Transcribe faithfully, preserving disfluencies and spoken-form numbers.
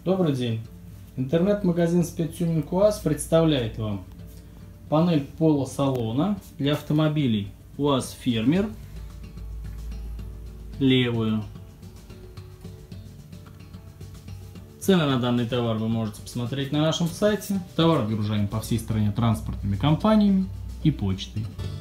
Добрый день! Интернет-магазин Спецтюнинг УАЗ представляет вам панель пола салона для автомобилей УАЗ Фермер, левую. Цены на данный товар вы можете посмотреть на нашем сайте. Товар отгружаем по всей стране транспортными компаниями и почтой.